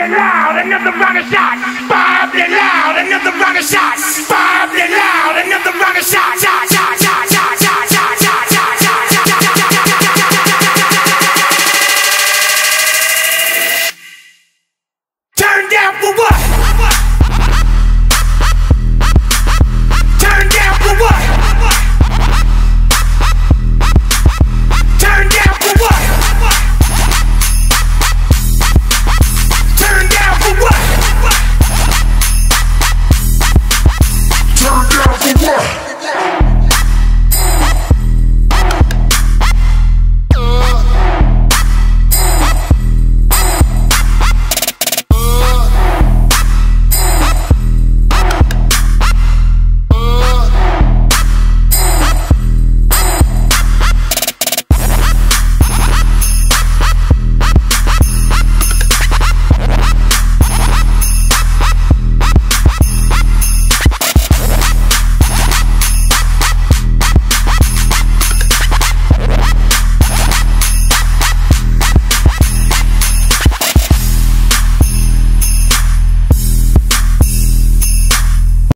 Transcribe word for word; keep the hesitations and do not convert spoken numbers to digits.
it loud, another round of shots. Bob it loud, another round of shots. Bob it loud, another round of shots. Shot, shot, shot, shot, shot, shot, shot, shot, shot, shot, shot. Turn down for what?